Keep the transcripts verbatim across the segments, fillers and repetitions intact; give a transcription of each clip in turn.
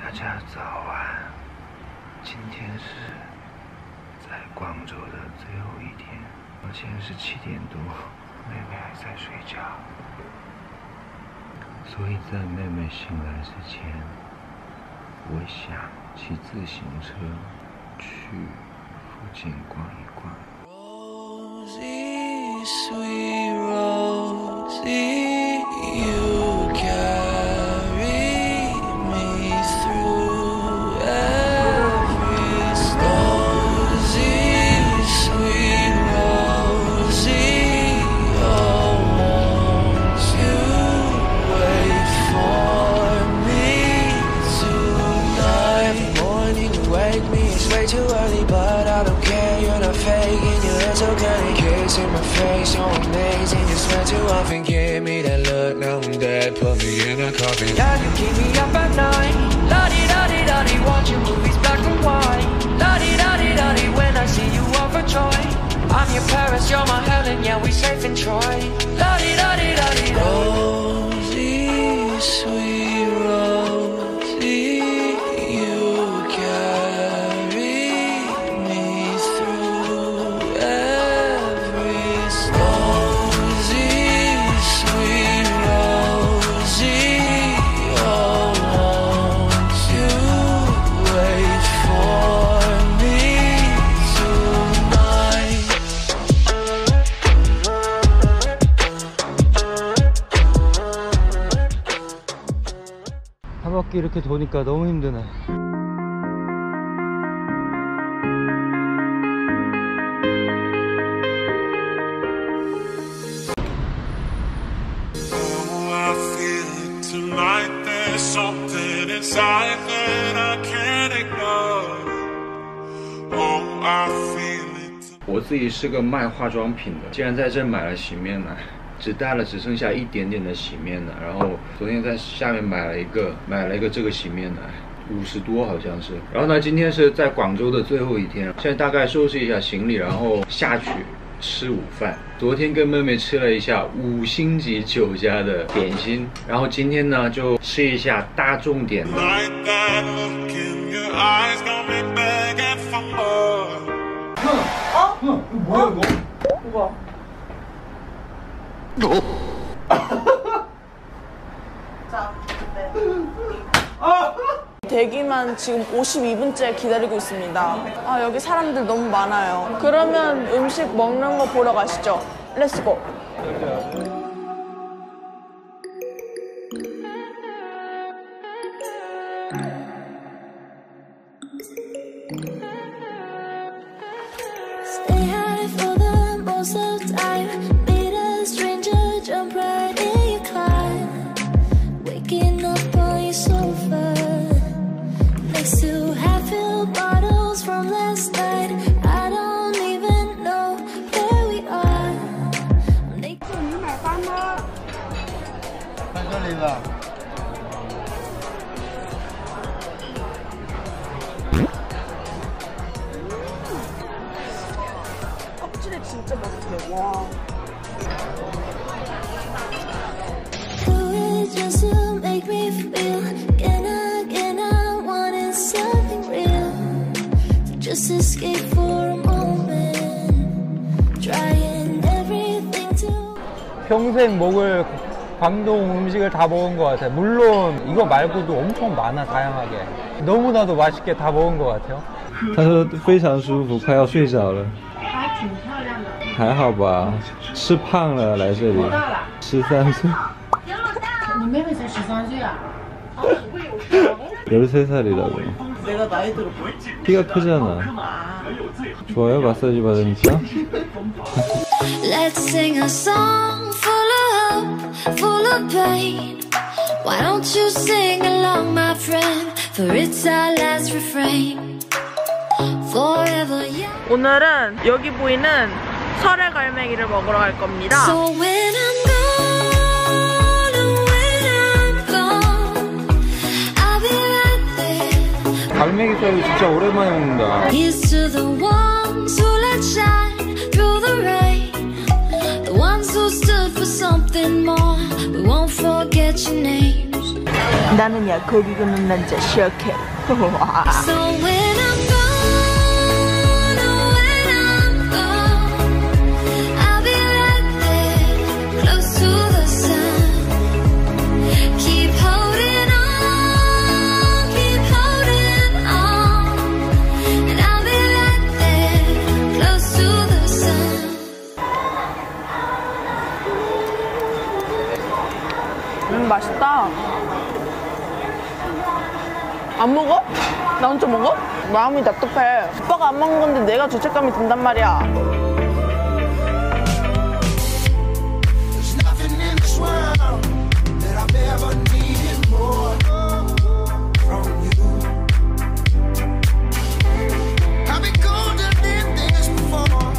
大家早安，今天是在广州的最后一天，现在是七点多，妹妹还在睡觉，所以在妹妹醒来之前，我想骑自行车去附近逛一逛。Rosie, sweet Rosie. Too early, but I don't care. You're not faking. Your hair so candy, kissing my face, so amazing. You swear too often, give me that look. Now I'm dead. Put me in a coffin. Yeah, you keep me up at night. La di da di da di, watching movies black and white. La di da di da di, when I see you overjoyed. I'm your Paris, you're my Helen. Yeah, we safe in Troy. La di da di da di. Rosie, sweet Rosie. 한 바퀴 이렇게 도니까 너무 힘드네. 我自己是个卖化妆品的，既然在这买了洗面奶，只带了只剩下一点点的洗面奶，然后昨天在下面买了一个买了一个这个洗面奶，五十多好像是。然后呢，今天是在广州的最后一天，现在大概收拾一下行李，然后下去吃午饭。昨天跟妹妹吃了一下五星级酒家的点心，然后今天呢就吃一下大众点的。 어? 응, 이거 뭐야 어? 이거? 뭐가? 자, 네. 대기만 지금 오십이 분째 기다리고 있습니다. 아, 여기 사람들 너무 많아요. 그러면 음식 먹는 거 보러 가시죠. 렛츠고. 껍질이 진짜 맛있어요. 와. Just escape for a moment, trying everything to. 평생 먹을 광동 음식을 다 먹은 것 같아요. 물론 이거 말고도 엄청 많아, 다양하게. 너무나도 맛있게 다 먹은 것 같아요. 他说非常舒服，快要睡着了。 还挺漂亮的。 还好吧，吃胖了来这里。 多大了？ 十三岁。 你妹妹才十三岁啊？ 열세 살이라고. 내가 나이 들어 보여? 키가 크잖아. 좋아요? 마사지 받으니까? Let's sing a song full of hope, full of pain. Why don't you sing along, my friend? For it's our last refrain. Forever young. 오늘은 여기 보이는 설의 갈매기를 먹으러 갈 겁니다. So when I'm gone, when I'm gone, I'll be right there. 갈매기살이 진짜 오랜만에 먹는다. Here's to the ones who let shine through the rain, the ones who stood for something more. We won't forget your names. 나는야 거기 걷는 남자 시작해. So when I'm gone, oh when I'm gone, I'll be right there, close to the sun. Keep holding on, keep holding on, and I'll be right there, close to the sun. 음, 맛있다. 안 먹어? 나 혼자 먹어? 마음이 답답해. 오빠가 안 먹는 건데 내가 죄책감이 든단 말이야. There's nothing in this world that I've ever needed more from you. I've been colder than this before.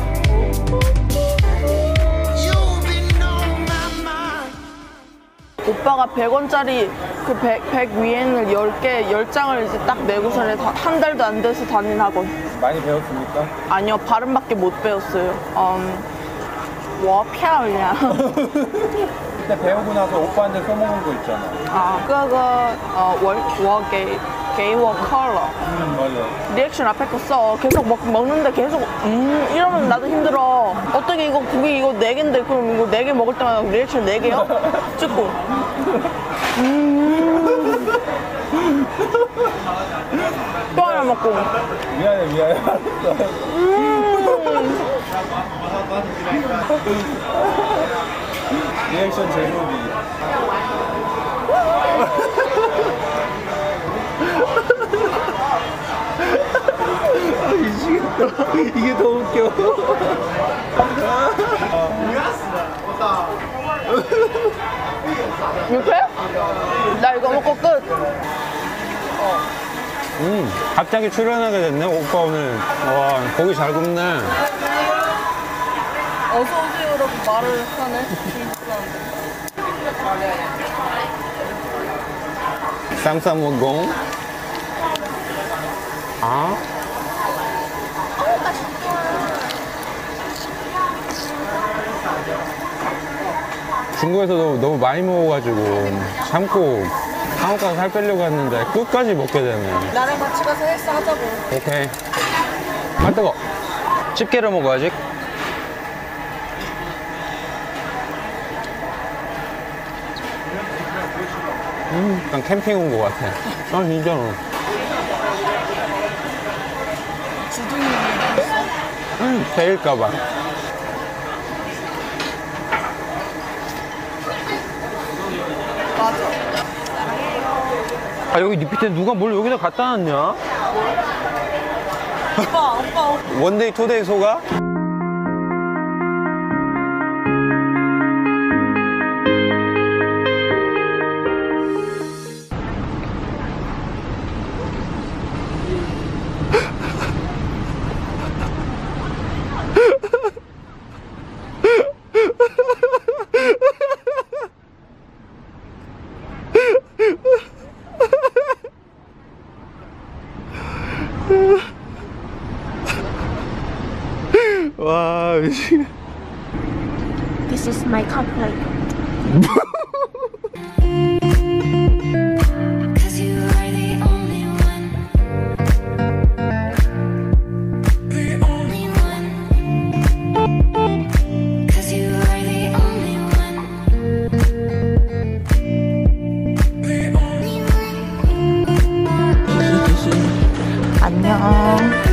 You've been on my mind. 오빠가 백 원짜리 그 백, 백 위엔을 열 개, 열 장을 이제 딱 내고서는 한 달도 안 돼서 다닌 학원. 많이 배웠습니까? 아니요, 발음밖에 못 배웠어요. 음, 我漂亮. 그때 배우고 나서 오빠한테 써먹은 거 있잖아. 아, 그거 어, 我我给给我 color. 음, 맞아. 리액션 앞에 거 써. 계속 먹, 먹는데 계속 음 이러면 나도 힘들어. 어떻게 이거 고기 이거 네 개인데 그럼 이거 네 개 먹을 때마다 리액션 네 개요? 찍고 음. 또 하나 먹고 미안해, 미안해. 음. 리액션 제조비. 아, 미치겠다. 이게 더 웃겨. 이렇게? 나 이거 먹고 끝. 음, 갑자기 출연하게 됐네, 오빠 오늘. 와, 고기 잘 굽네. 어서오세요라고 말을 하네. 쌈싸먹공. 아? 중국에서도 너무 많이 먹어가지고 참고 한국 가서 살 빼려고 했는데 끝까지 먹게 되네. 나랑 같이 가서 헬스 하자고. 오케이. 아, 뜨거. 집게로 먹어야지. 음, 약간 캠핑 온 것 같아. 아, 진짜로. 주둥이 음, 데일까봐. 맞아. 아, 여기 밑에 누가 뭘 여기다 갖다 놨냐? 오빠, 오빠. 원데이, 투데이 소가? 와, 미치겠네. This is my complaint. Cause you are the only one. The only one. Cause you are the only one. The only one. 안녕.